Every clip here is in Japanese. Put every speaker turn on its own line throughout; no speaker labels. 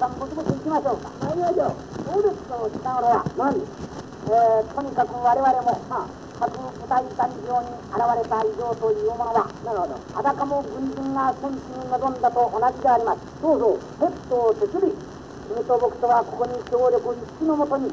さん、ぼちぼち行きましょうか。行きましょう。どうですか、近頃は。何？とにかく我々も、各部隊産業に現れた以上というものは、なるほど。あたかも軍人が戦地に臨んだと同じであります。そうそう。鉄と鉄類。君と僕とはここに協力一致のもとに、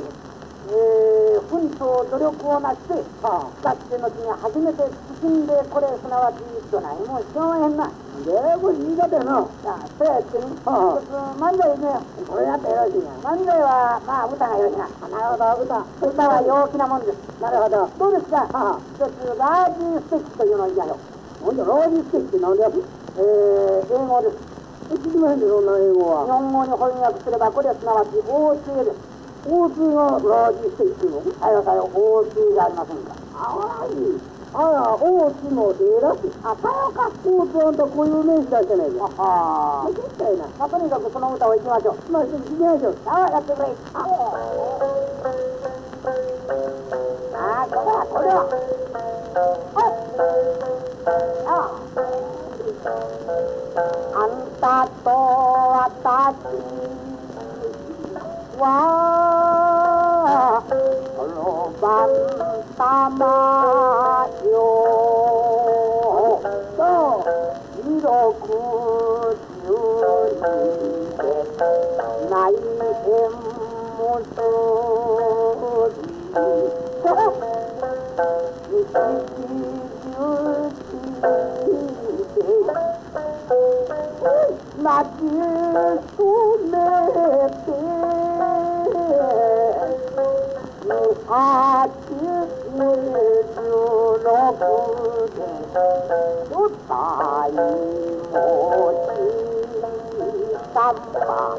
奮闘努力をなして、しかして後に初めて進んでこれ、すなわちどないもしょうへんな。でもいい方やな。そうやってね。一つ漫才ね。これやってよろしいな。漫才はまあ歌がよろしいな。なるほど。歌は陽気なもんです。なるほど。どうですか。一つラージステッチというのを言いましょう。ほんとラージステッチなんで英語です。聞きまへんで、そんな英語は。日本語に翻訳すればこれはすなわち大水です。大水がラージステッチの？さよさよ、大水じゃありませんか。あらい。あら、大津もええらしい。さよか。大津あんたこういう名詞出してないで。絶対な。とにかくその歌を行きましょう。行きましょう。やってくれ。これは。あんたと私はその晩様よと広く十里で内縁結びと一十泣き止めて86で五体持ちたま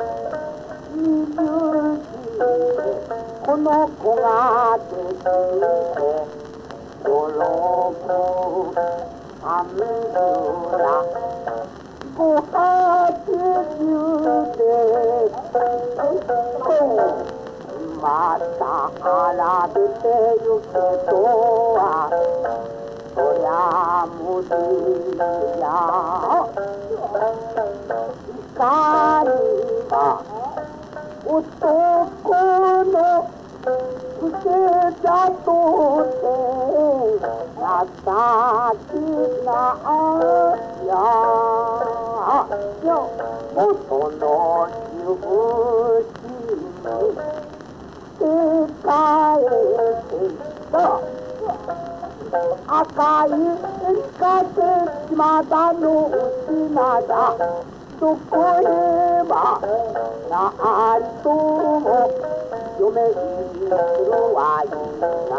20でこの子ができて56580でまた荒れてゆけとはそりゃ無理やいかには男の癖だとて優しなや元の重心に手返した赤い風まだのうちなだどこへはなんとも嫁にするはいな